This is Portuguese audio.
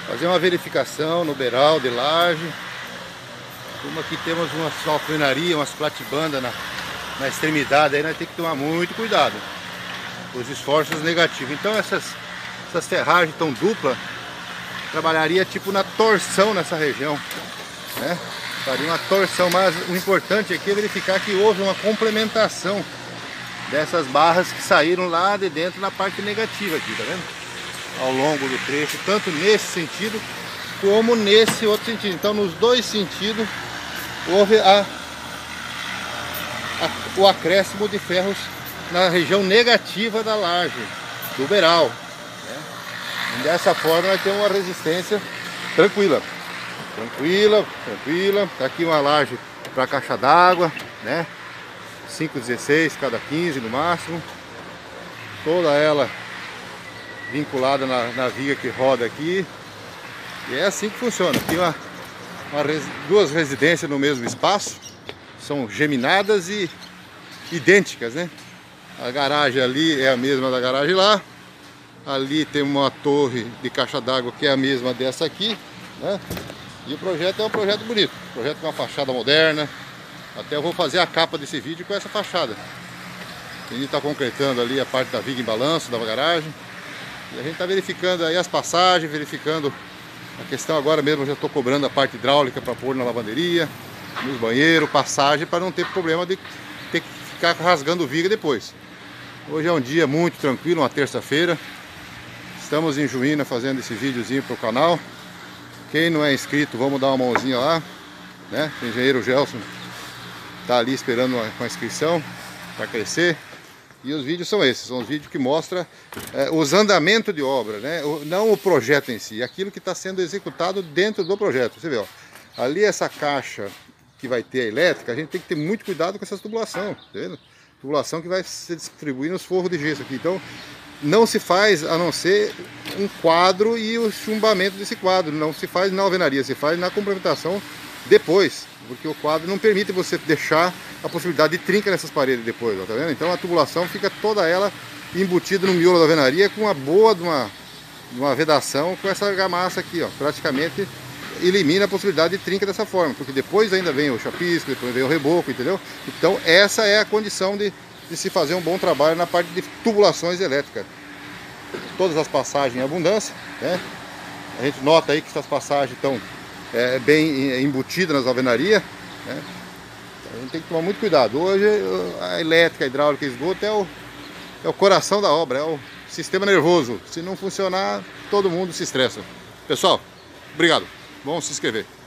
fazer uma verificação no beiral de laje. Como aqui temos uma alvenaria, umas platibandas na extremidade, aí nós temos que tomar muito cuidado. Os esforços negativos. Então essas ferragens tão duplas, trabalharia tipo na torção nessa região, né? Faria uma torção, mas o importante aqui é verificar que houve uma complementação dessas barras que saíram lá de dentro na parte negativa aqui, tá vendo? Ao longo do trecho, tanto nesse sentido como nesse outro sentido. Então nos dois sentidos houve o acréscimo de ferros na região negativa da laje, do beiral, né? E dessa forma nós temos uma resistência tranquila. Tá aqui uma laje para caixa d'água, né? 5,16 cada 15 no máximo. Toda ela vinculada na viga que roda aqui. E é assim que funciona. Aqui duas residências no mesmo espaço. São geminadas e idênticas, né? A garagem ali é a mesma da garagem lá. Ali tem uma torre de caixa d'água que é a mesma dessa aqui, né? E o projeto é um projeto bonito, projeto com uma fachada moderna. Até eu vou fazer a capa desse vídeo com essa fachada. A gente está concretando ali a parte da viga em balanço da garagem. E a gente está verificando aí as passagens, verificando a questão agora mesmo. Eu já estou cobrando a parte hidráulica para pôr na lavanderia, nos banheiros, passagem, para não ter problema de ter que ficar rasgando viga depois. Hoje é um dia muito tranquilo, uma terça-feira. Estamos em Juína fazendo esse videozinho para o canal. Quem não é inscrito, vamos dar uma mãozinha lá, né? O engenheiro Gelson está ali esperando com a inscrição para crescer. E os vídeos são esses, são os vídeos que mostram os andamentos de obra, né? Não o projeto em si, aquilo que está sendo executado dentro do projeto. Você vê, ó, ali essa caixa que vai ter a elétrica, a gente tem que ter muito cuidado com essas tubulações, tá vendo? Tubulação que vai se distribuir nos forros de gesso aqui. Então não se faz a não ser um quadro e o chumbamento desse quadro. Não se faz na alvenaria, se faz na complementação depois, porque o quadro não permite você deixar a possibilidade de trinca nessas paredes depois, ó, tá vendo? Então a tubulação fica toda ela embutida no miolo da alvenaria com uma boa de uma vedação com essa argamassa aqui, ó. Praticamente elimina a possibilidade de trinca dessa forma, porque depois ainda vem o chapisco, depois vem o reboco, entendeu? Então essa é a condição de se fazer um bom trabalho na parte de tubulações elétricas. Todas as passagens em abundância, né? A gente nota aí que essas passagens estão bem embutidas nas alvenarias, né? A gente tem que tomar muito cuidado. Hoje a elétrica, a hidráulica e esgoto é o coração da obra, é o sistema nervoso. Se não funcionar, todo mundo se estressa. Pessoal, obrigado. Vamos se inscrever.